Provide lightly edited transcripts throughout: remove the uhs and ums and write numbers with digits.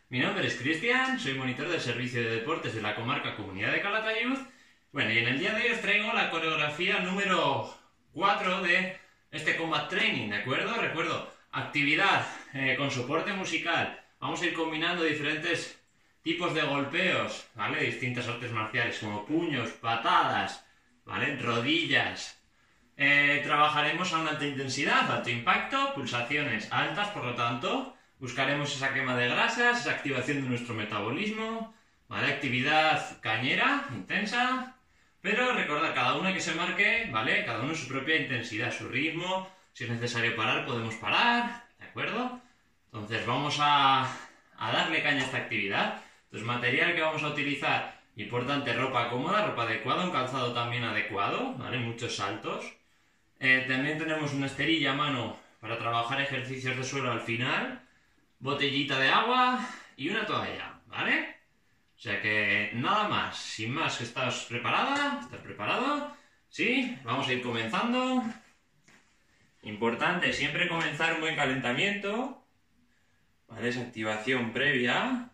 Mi nombre es Cristian, soy monitor del servicio de deportes de la comarca Comunidad de Calatayud. Bueno, y en el día de hoy os traigo la coreografía número 4 de este Combat Training, ¿de acuerdo? Recuerdo, actividad con soporte musical. Vamos a ir combinando diferentes tipos de golpeos, ¿vale? Distintas artes marciales como puños, patadas, ¿vale? Rodillas. Trabajaremos a una alta intensidad, alto impacto, pulsaciones altas, por lo tanto, buscaremos esa quema de grasas, esa activación de nuestro metabolismo, ¿vale? Actividad cañera, intensa, pero recordad, cada una que se marque, ¿vale? Cada uno su propia intensidad, su ritmo. Si es necesario parar, podemos parar, ¿de acuerdo? Entonces vamos a darle caña a esta actividad. Entonces, material que vamos a utilizar, importante, ropa cómoda, ropa adecuada, un calzado también adecuado, ¿vale? Muchos saltos. También tenemos una esterilla a mano para trabajar ejercicios de suelo al final, botellita de agua y una toalla, ¿vale? O sea que nada más, sin más, que estás preparada, estás preparado, ¿sí? Vamos a ir comenzando. Importante siempre comenzar un buen calentamiento, ¿vale? Esa activación previa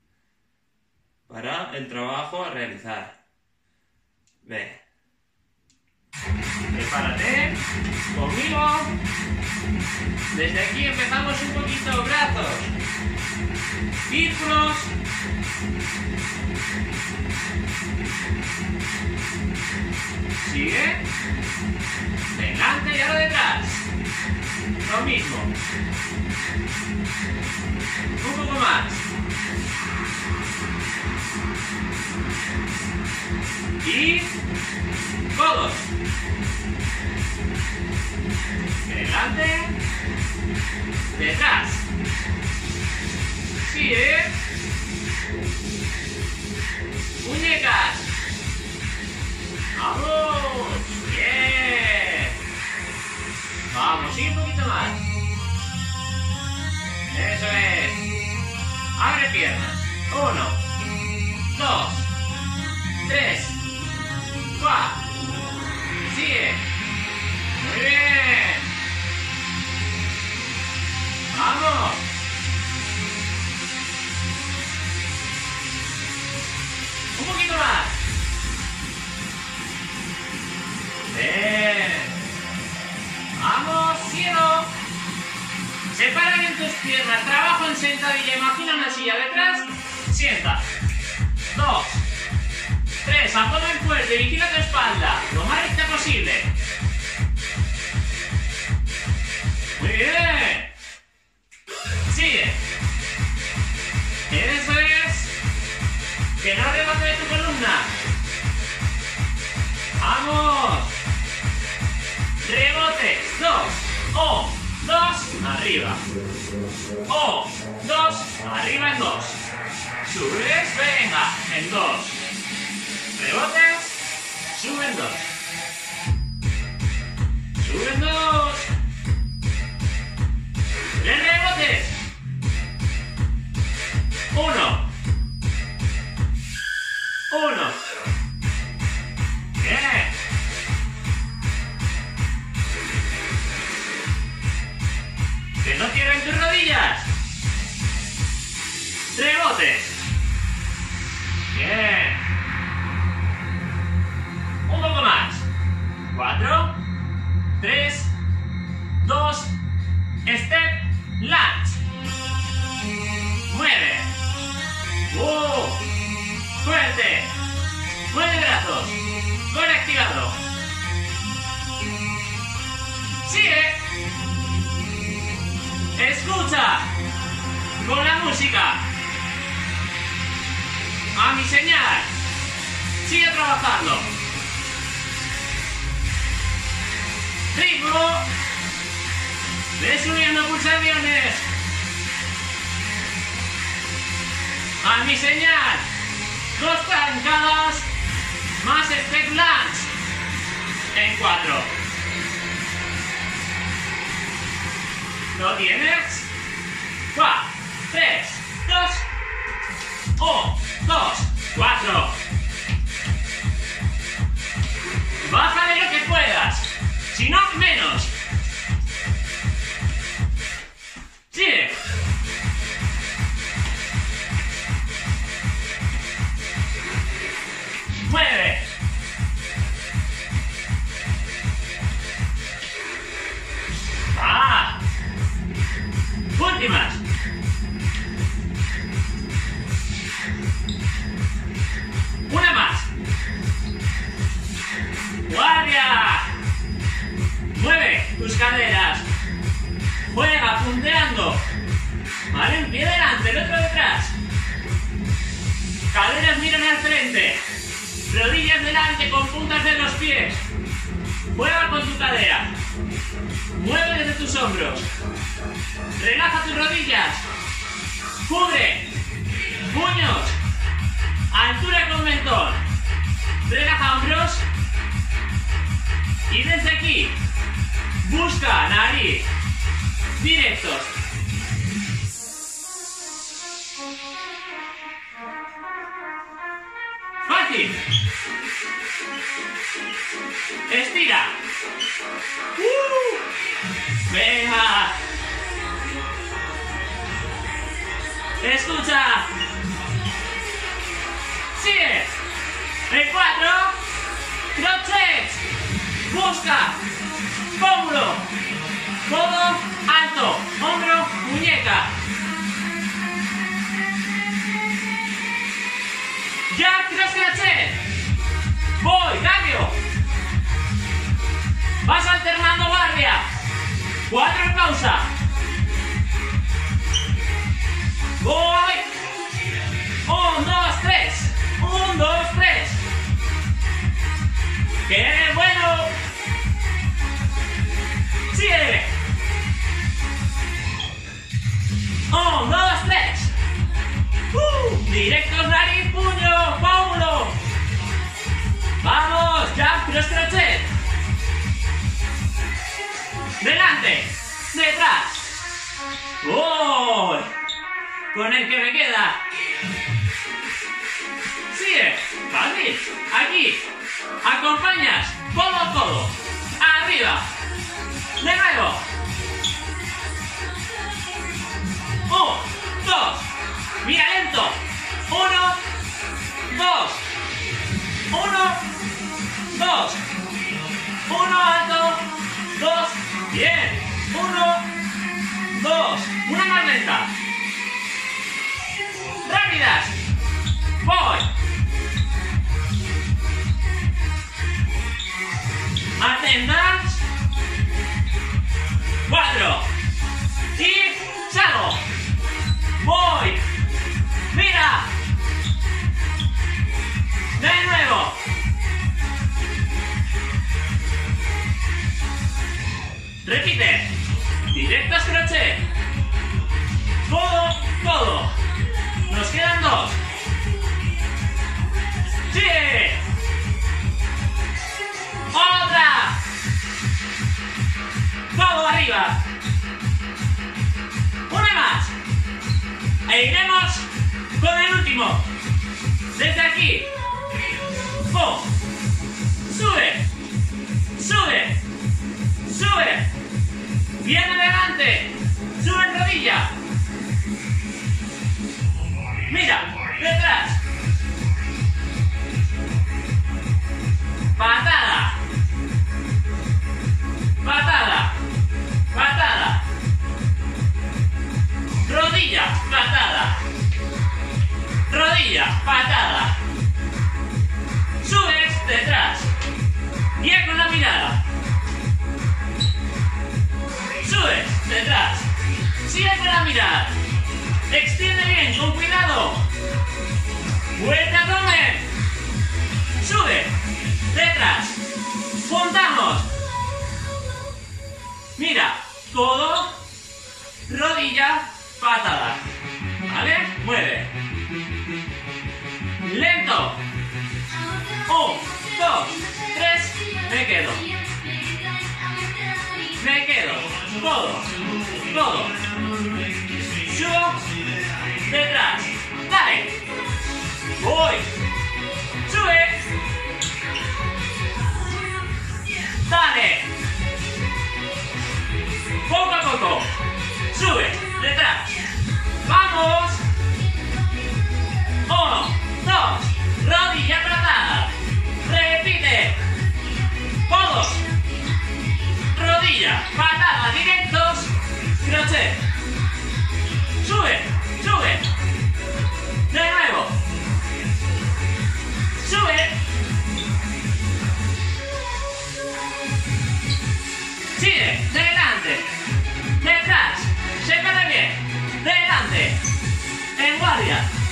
para el trabajo a realizar. Ve. Prepárate, conmigo. Desde aquí empezamos un poquito, brazos, círculos, sigue, delante y ahora detrás, lo mismo, un poco más, y codos, delante, detrás, sigue, muñecas, vamos, bien, vamos, sigue un poquito más, eso es, abre piernas, 1, 2, 3, 4, sigue, muy bien, vamos, un poquito más, bien, vamos, cielo, separa bien tus piernas, trabajo en sentadilla, imagina una silla detrás, sienta, 2, 3, abdomen fuerte, vigila tu espalda, lo más recta posible. Muy bien. Sigue. Eso es. Que no rebate de tu columna. Vamos. Rebotes. 2. 2. Arriba. 2. Arriba en 2. Subes. Venga. En 2. Rebotes, suben 2. Suben 2. 3 rebotes. 1. Bien. Que no cierren tus rodillas. Rebotes. Bien. Un poco más. 4, 3, 2, step, lunge. Mueve. Fuerte. Mueve brazos. Core activado. Sigue. Escucha. Con la música. A mi señal. Sigue trabajando. Ritmo. Ve subiendo pulsaciones. A mi señal. 2 zancadas. Más step lunge. En 4. ¿Lo tienes? 4, 3, 2. 1, 2, 4. Bájale lo que puedas. Si no, menos. Sigue. pie delante, el otro detrás. Caderas miran al frente. Rodillas delante con puntas de los pies. Mueva con tu cadera. Mueve desde tus hombros. Relaja tus rodillas. Cubre. Puños. Altura con mentón. Relaja hombros. Y desde aquí, busca nariz. Directos. Fácil. Estira. Venga. Escucha. Sigue. En 4. Crochets. Busca. Pómulo. Codo alto. Hombro. Muñeca. Ya, cross crochet. Voy, cambio. Vas alternando guardia. 4 en pausa. Voy. 1, 2, 3. 1, 2, 3. ¡Qué bueno! Sigue. 1, 2, 3. Directos, nariz, puño, pómulo. Vamos, jump, cross crochet. Delante, detrás. ¡Oh! Con el que me queda. Sigue, fácil. Aquí, acompañas, codo a codo. Arriba. De nuevo. 1, 2. Mira lento. 1, 2. 1, 2. 1 alto. 2. Bien. 1, 2. Una más lenta. Rápidas. Voy. Atentas. 4. Y salgo. Voy. Mira. De nuevo. Repite. Directos crochet. Codo, codo. Nos quedan 2. Sigue. Otra. Codo arriba. Una más. E iremos con el último. Desde aquí. ¡Pum! Sube. Sube. Sube. Bien adelante. Sube en rodilla. Mira. Detrás. Patada. Patada. Patada. Rodilla. Patada. Rodilla. Patada. Subes detrás. Bien con la mirada. Subes detrás. Sigue con la mirada. Extiende bien, con cuidado. Vuelta abdomen. Sube. Detrás. Juntamos. Mira. Codo. Rodilla. Patada. ¿Vale? Mueve. Lento. 1, 2, 3. Me quedo. Me quedo. Codo. Codo. Subo. Detrás. Dale. Voy. Sube. Dale. Poco a poco. Sube. Detrás. Vamos. 1, 2. Rodilla apretada. Repite. Codos. Rodilla. Patada. Directos. Crochet. Sube. Sube. De nuevo. Sube. Sigue. Delante. Detrás. Separa bien. Delante.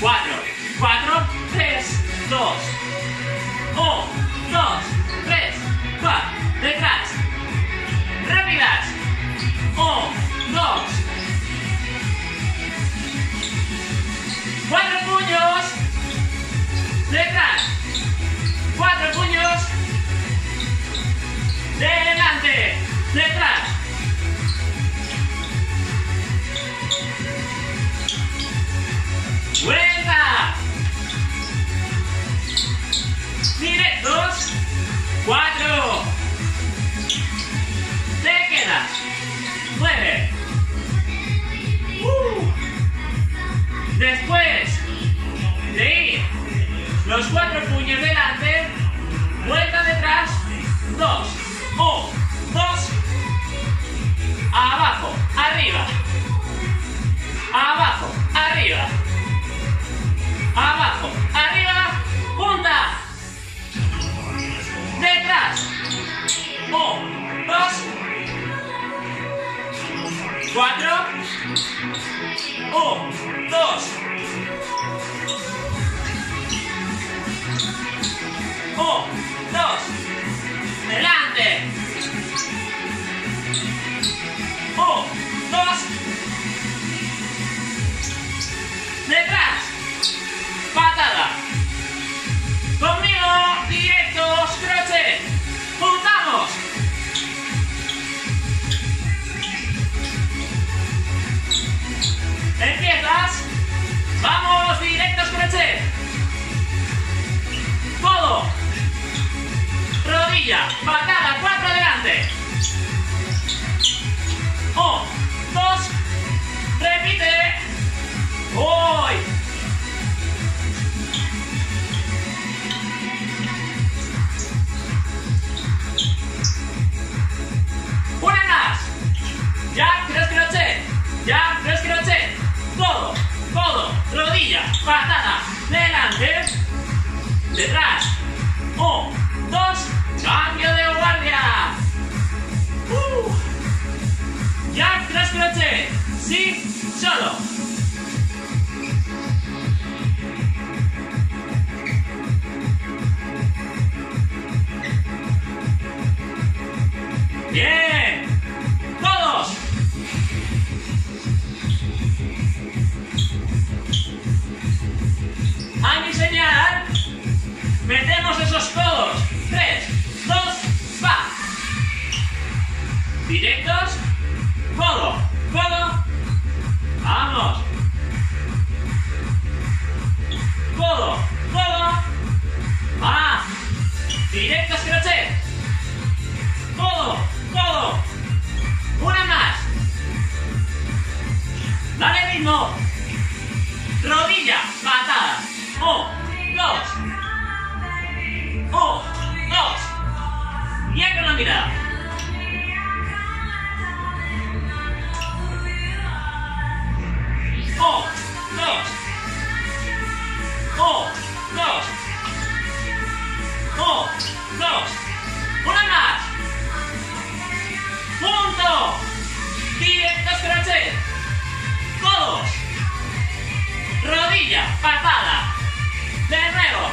4, 4, 3, 2, 1, 2, 3, 4, detrás, rápidas, 1, 2, 4 puños, detrás, 4 puños, delante, detrás, vuelta, directos, 4, te quedas, 9, después de ir los 4 puños delante, vuelta detrás, 2, 1, 2, abajo, arriba, abajo, arriba, abajo, arriba, punta, detrás, 1, 2, 4, 1, 2, 1, 2, delante, 1, 2, detrás, patada, conmigo, directos, crochet, juntamos, empiezas, vamos, directos, crochet, codo, rodilla, patada, 4 adelante, 1, 2, repite, voy, una más, jab, cross crochet, jab, cross crochet, codo, codo, rodilla, patada, delante, detrás, 1, 2, cambio de guardia, jab, cross crochet, sí, solo, bien, todos, a mi señal, metemos esos codos, 3, 2, va, directos, codo, codo, vamos, codo, codo, va, directos, crochet, codo, codo, una más, dale ritmo, rodilla, patada, 1, 2, 1, 2, bien con la mirada, 1, 2, 1, 2, 1, 2, una más, punto, directos, crochet, codos, rodilla, patada, de nuevo,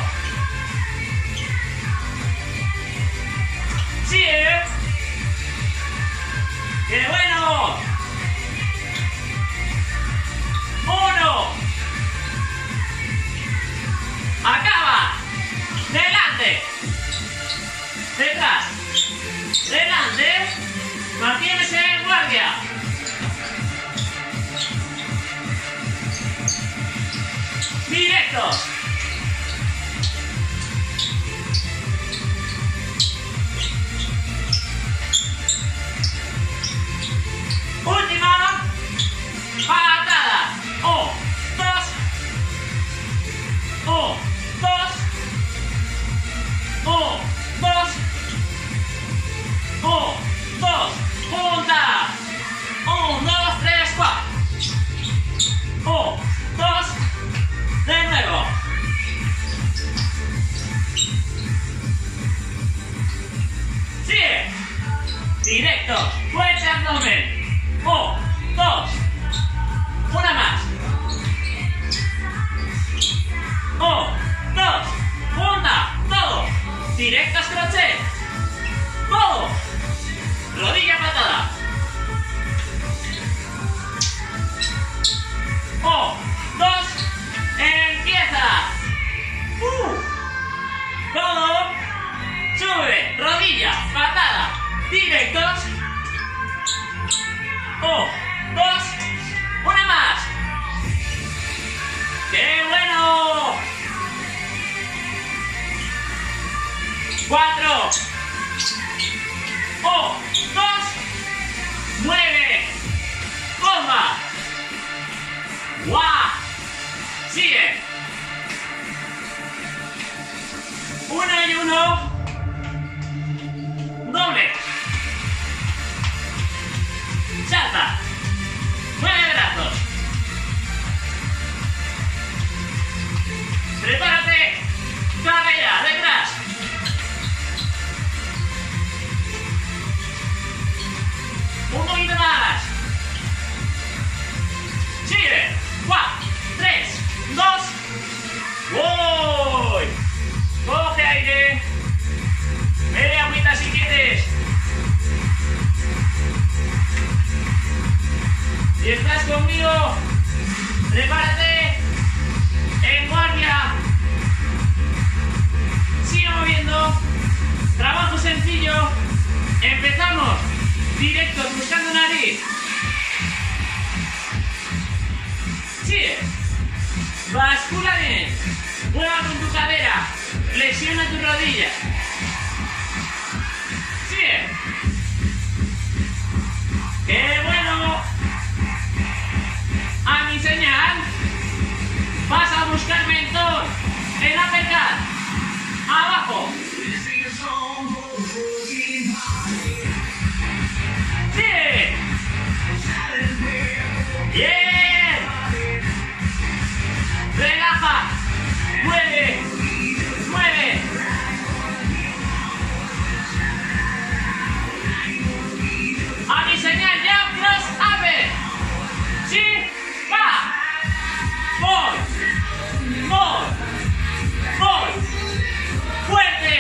sigue, ¡qué bueno! 1, acaba, delante, detrás, delante, mantienes en guardia, directos, última, patada, 1, 2, 1, 2, 1, 2, 1, 2, punta, 1, 2, 3, 4, 1, 2, de nuevo, sigue, directo, fuerte abdomen, 1, 2, una más, 1, 2, punta, todo. Directos crochet. Todo. Rodilla patada. 1, 2, empieza. Todo. Sube, rodilla, patada. Directos. 1, 2, una más. ¡Qué bueno! 4, 1, 2, mueve, bomba, ¡guau! Sigue. 1 y 1, doble, salta, mueve brazos, prepárate, cadera detrás. Un poquito más. Sigue. 4, 3, 2. ¡Voy! Coge aire. Bebe agüita si quieres. Si estás conmigo, prepárate. En guardia. Sigue moviendo. Trabajo sencillo. Empezamos. Directo, buscando nariz. Sigue. Bascula bien. Juega con tu cadera. Flexiona tu rodilla. Sigue. ¡Qué bueno! A mi señal vas a buscar mentón en uppercut. Abajo. ¡Sigue! ¡Bien! ¡Relaja! ¡Mueve! ¡Mueve! A mi señal ya, cross upper. ¡Sí! ¡Va! ¡Voy! ¡Voy! ¡Voy! ¡Fuerte!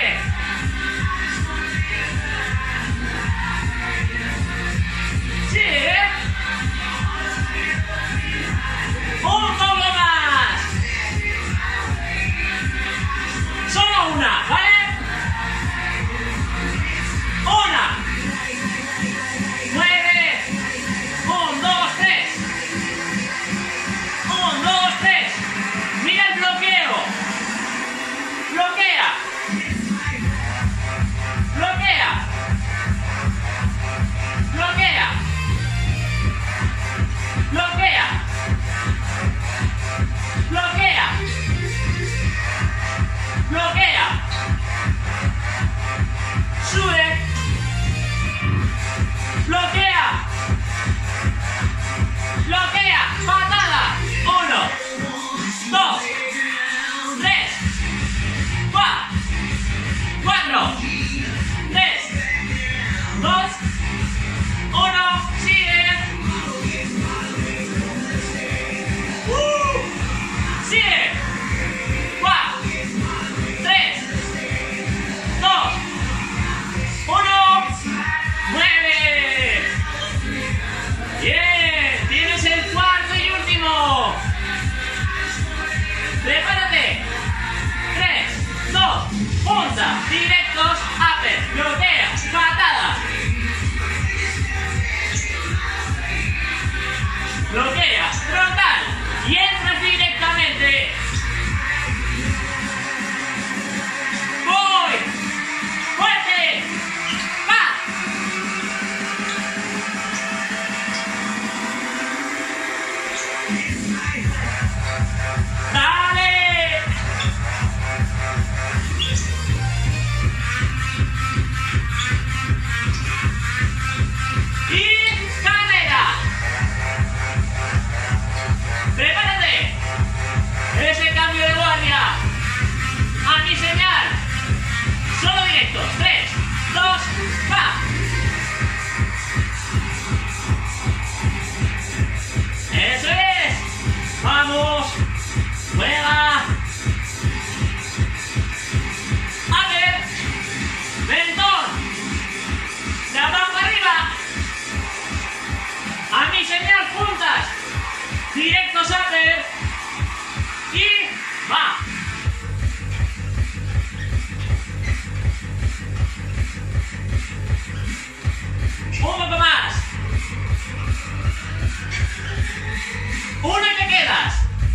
Uno y te quedas.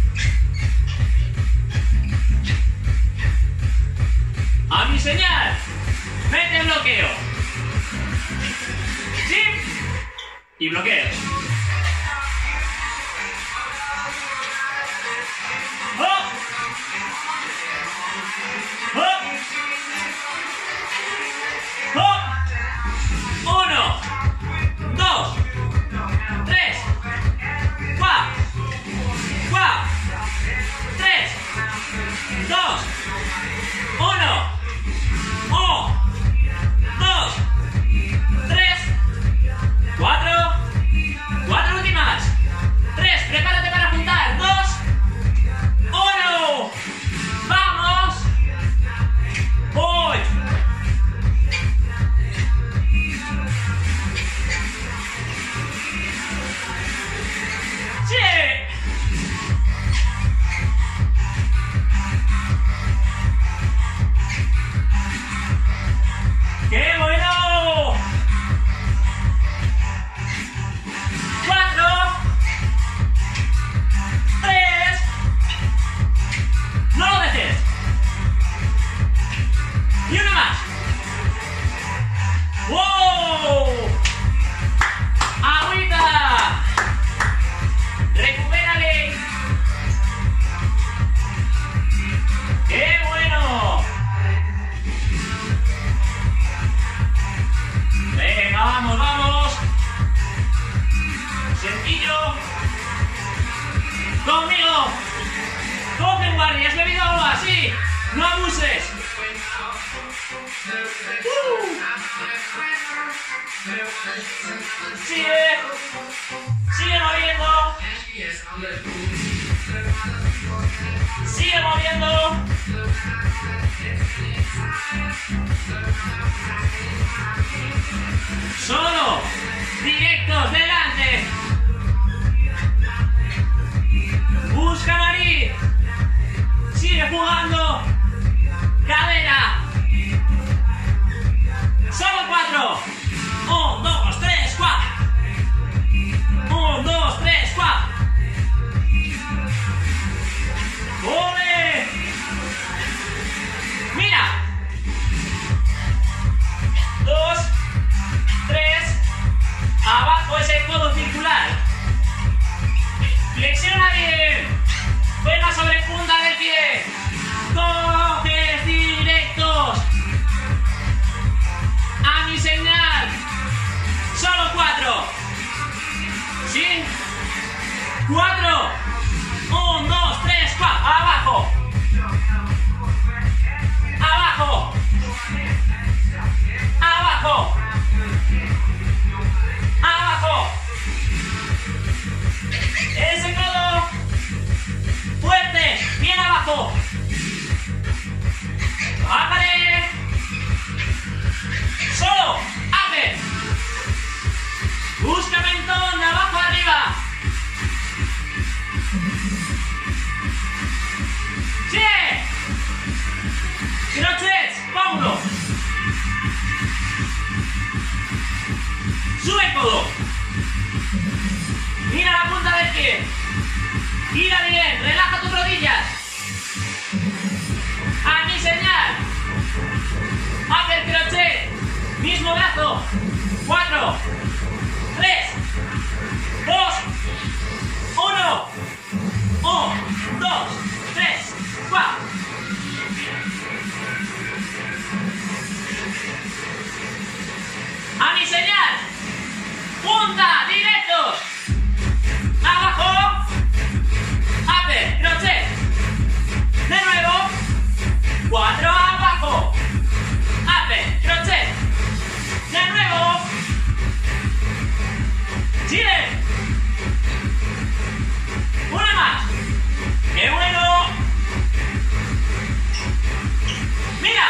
A mi señal. Mete el bloqueo. ¿Sí? Y bloqueo. ¡Oh! ¡Oh! ¡Oh! 1, 2, 3, 4, 3, 2, 1, 2, 3, 4, 4 últimas, 3, prepárate para juntar, 2, 1, vamos, voy. ¡Sí! ¡Qué bueno! 4, 3, no lo dejes. Y una más. ¡Wow! ¡Agüita! ¡Recupérale! ¡Qué bueno! Venga, vamos, vamos. Sencillo. Conmigo. Coge guardia, has bebido agua, sí. No abuses. Sigue. Sigue moviendo. Sigue moviendo. Solo. Directos, delante. Busca nariz. Sigue jugando. Cadera. Solo 4. 1, 2, 3, 4. 1, 2, 3, 4. ¡Ole! Mira. 2, 3. Abajo ese codo circular. Flexiona bien. Buena sobrepunta del pie. Coges directos. A mi señal. Solo 4. ¿Sí? 4. 1, 2, 3, 4. Abajo. Abajo. Abajo. Abajo. Ese codo. Fuerte. Bien abajo. Bájale. Solo. Hace. Busca mentón de abajo arriba. ¡Sí! Crochets. Paulo. Sube el codo. Mira la punta del pie. Gira bien. Relaja tus rodillas. A mi señal. Haz el crochet. Mismo brazo. 4, 3, 2, 1. 1, 2, 3, 4. A mi señal. Punta, directos. Abajo. Upper, crochet. De nuevo. 4 abajo. Upper, crochet. De nuevo. Chile. Una más. ¡Qué bueno! ¡Mira!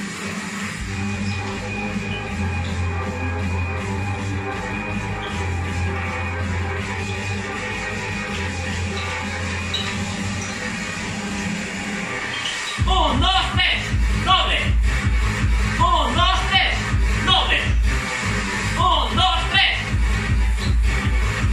Un, dos, tres, doble. 1, 2, 3, doble. 1, 2, 3.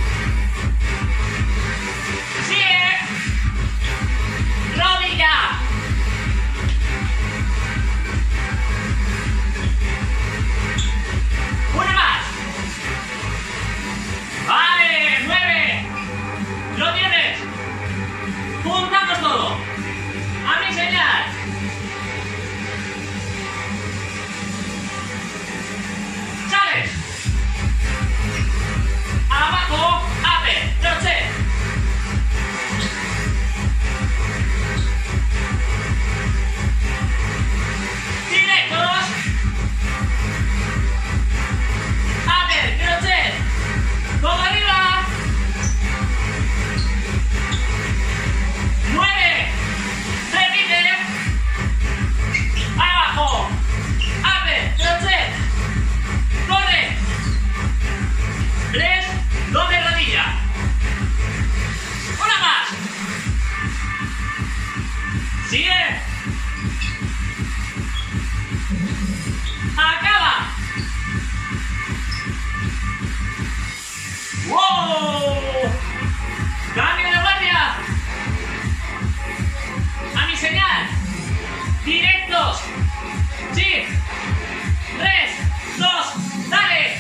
directos. Sí. 3, 2, dale.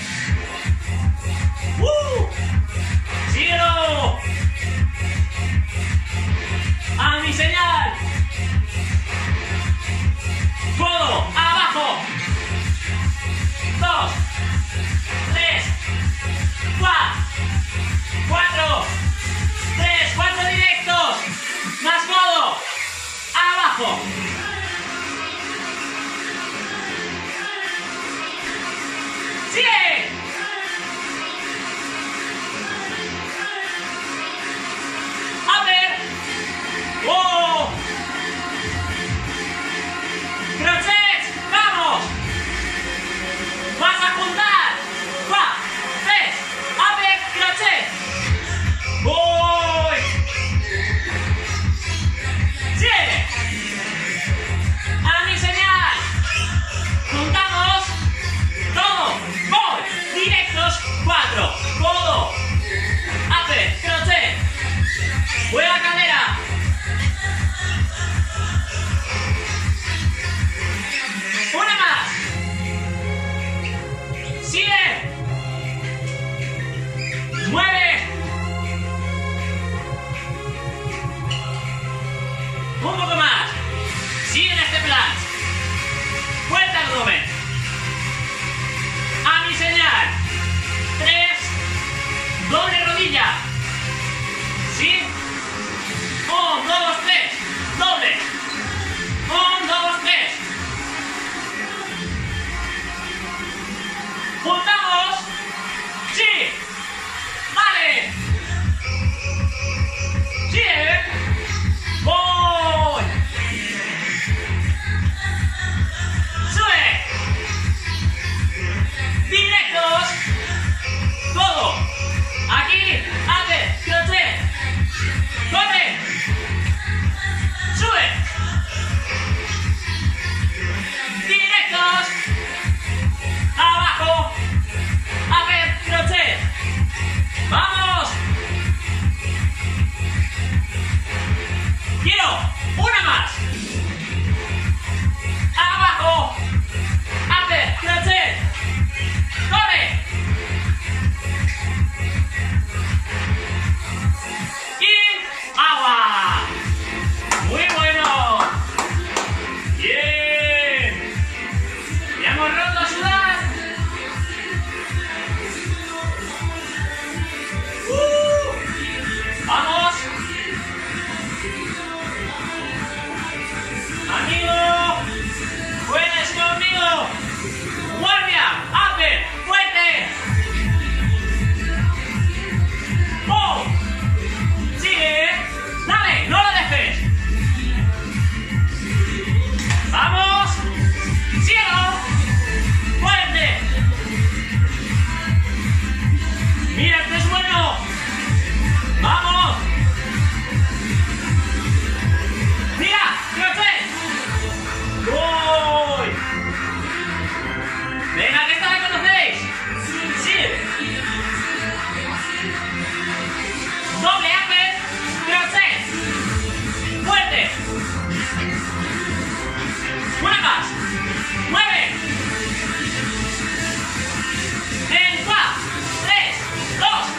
Síguelo. A mi señal. Codo abajo. 2, 3, 4, 3, 4 directos. Más codo abajo. ¡Sigue! ¡Upper! ¡Oh! ¡Crochet! ¡Vamos! ¡Vas a juntar! 4, 3, upper, crochet. ¡Voy! ¡Sigue! ¡A mi señal! ¡Juntamos! ¡Todo! ¡Voy! Directos, 4, codo, upper, crochet, buena cadera, una más, sigue, mueve, un poco más, sigue en este plan, fuerte abdomen. A mi señal. 3. Doble rodilla. ¿Sí? 1, 2, 3. Doble. 1, 2, 3. Juntamos. Sí. Vale. Sí. Voy. Sube. Directos, todo, aquí, hace, crochet, corre, sube, directos, abajo, hace, crochet, vamos, quiero, una más, abajo, hace, crochet, corre. Y agua. Muy bueno. Bien. Ya hemos roto a sudar. Vamos. Amigo, puedes conmigo. Guardia, upper, fuerte. ¡Oh! Sigue. Dale, no lo dejes. Vamos. Cielo. Fuerte. Mira, esto es bueno. Vamos. Mira, crochet. Voy. Venga, que esta la conocéis. Sigue. Doble upper, crochet. Fuerte. Una más. Mueve. En 4, 3, 2,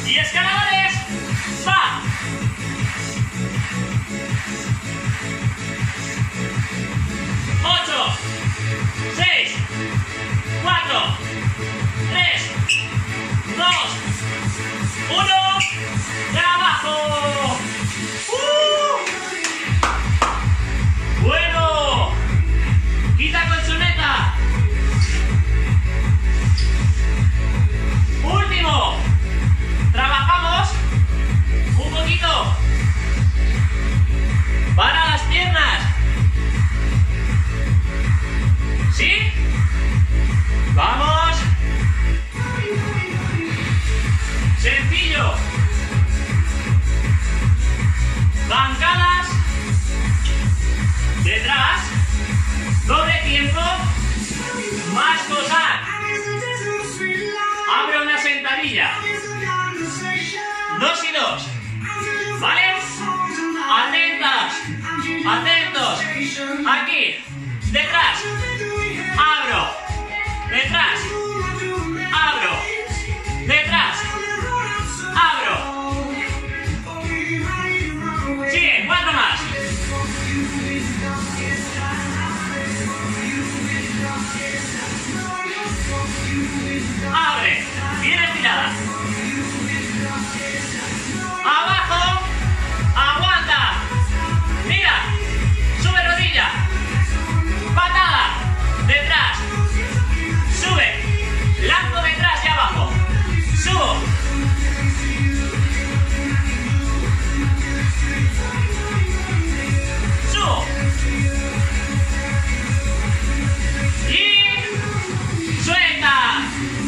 Y escaladores, va. 8, 6, 4, 3, 2, 1, y abajo. Bueno, quita colchoneta. Último, trabajamos un poquito para las piernas. ¿Sí? Vamos. Sencillo. Bancadas. Detrás. Doble tiempo. Más cosas. Abre una sentadilla. 2 y 2. ¿Vale? Atentas. Atentos. Aquí. Detrás. Abro. Detrás. Abro. Detrás. Abro. Sigue. 4 más. Abre. Bien estirada. Abajo. Aguanta. Mira. Sube rodilla. Patada. Detrás. Sube. Lanzo detrás y abajo. Subo. Subo. Y suelta.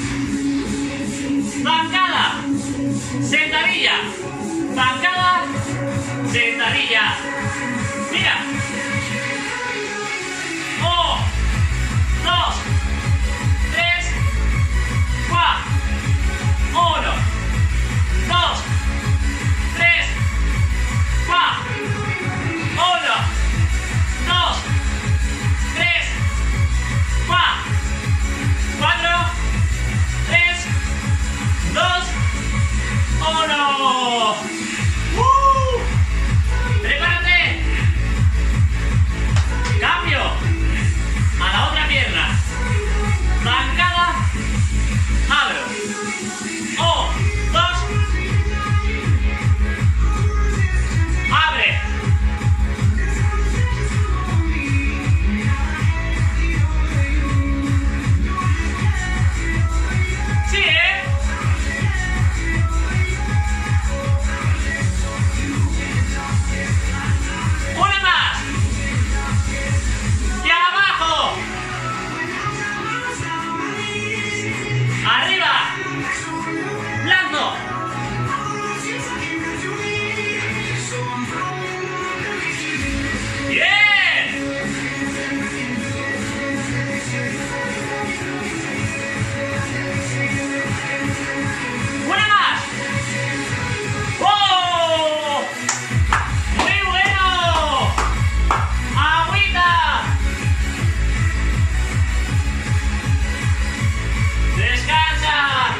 Bancada. Sentadilla. Bancada. Sentadilla. Mira. 1, 2, 3, 4, 1, 2, 3, 4, 1, 2, 3, 4, 3, 2, 1. ¡Prepárate! Cambio a la otra pierna. Bancada. Abro. 1, 2. Abre. Sigue. Una más. Y abajo. Arriba. Lanzo. Bien. Una más. ¡Oh! Muy bueno. Agüita. Descansa.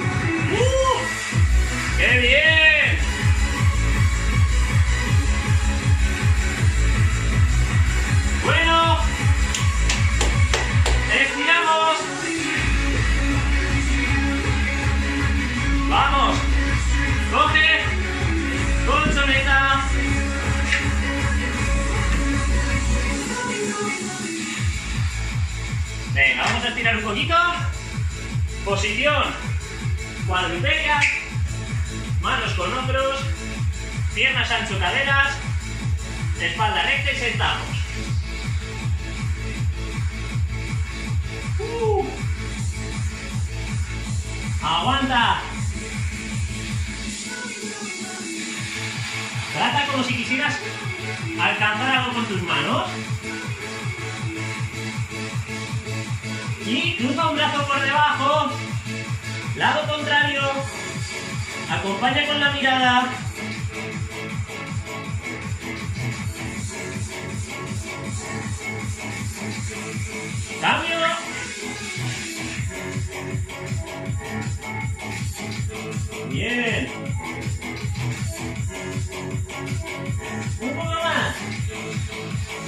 ¡Qué bien! Bueno, estiramos. Vamos. Coge. Colchoneta. Venga, vamos a estirar un poquito. Posición. Cuadriplegia. Manos con hombros. Piernas ancho, caderas. Espalda recta y sentamos. Aguanta. Trata como si quisieras alcanzar algo con tus manos. Y cruza un brazo por debajo. Lado contrario. Acompaña con la mirada. Cambio. Bien.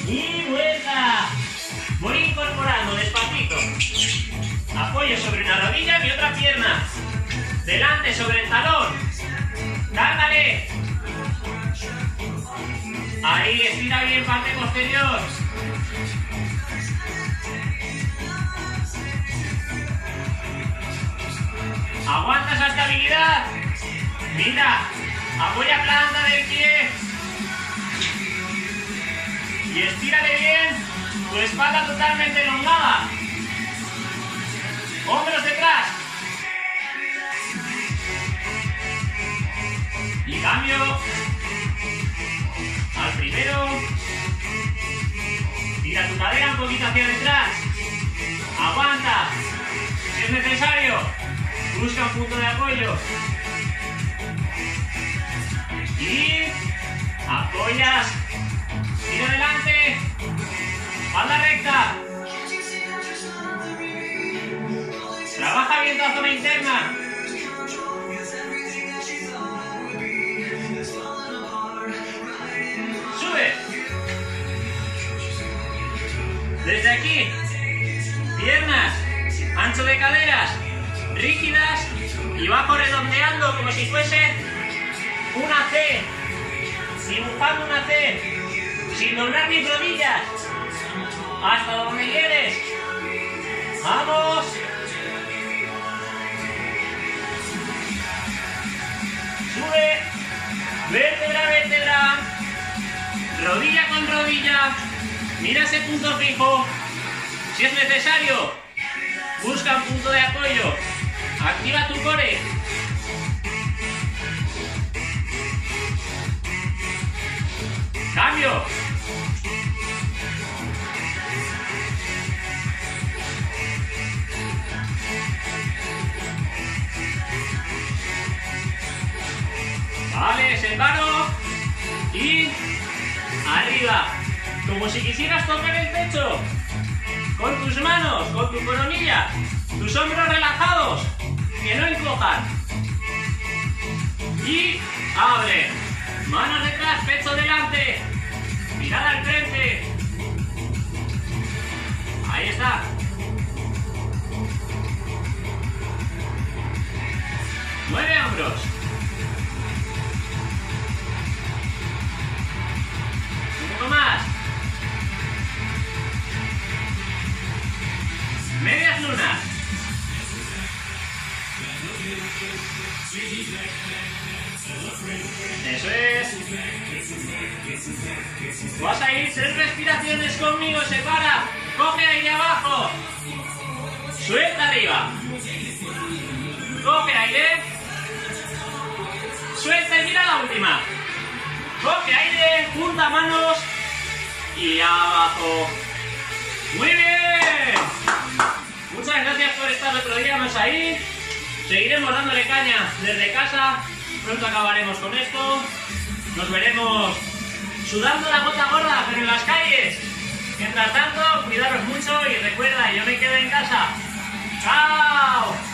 Y vuelta. Voy incorporando despacito. Apoyo sobre una rodilla y mi otra pierna. Delante sobre el talón. Cárgale. Ahí, estira bien parte posterior. Aguanta esa estabilidad. Mira, apoya planta del pie. Y estírale bien tu espalda totalmente elongada. Hombros detrás. Y cambio. Al primero. Tira tu cadera un poquito hacia detrás. Aguanta. Si es necesario, busca un punto de apoyo. Y apoyas. Tira adelante. Espalda recta. Trabaja bien la zona interna. Sube. Desde aquí. Piernas. Ancho de caderas. Rígidas. Y bajo redondeando como si fuese una C. Dibujando una C. Sin doblar mis rodillas. Hasta donde llegues. ¡Vamos! Sube. Vértebra a vértebra. Rodilla con rodilla. Mira ese punto fijo. Si es necesario, busca un punto de apoyo. Activa tu core. Cambio. Vale, separo. Y arriba. Como si quisieras tocar el pecho. Con tus manos, con tu coronilla. Tus hombros relajados. Que no encojan. Y abre. Manos detrás, pecho delante. Mirada al frente. Ahí está. Mueve hombros. Un poco más. Medias lunas. Eso es. Vas a ir 3 respiraciones conmigo. Separa. Coge aire abajo. Suelta arriba. Coge aire. Suelta y mira la última. Coge aire. Junta manos. Y abajo. Muy bien. Muchas gracias por estar otro día más ahí. Seguiremos dándole caña desde casa. Pronto acabaremos con esto. Nos veremos sudando la gota gorda, pero en las calles. Mientras tanto, cuidaros mucho y recuerda, yo me quedo en casa. ¡Chao!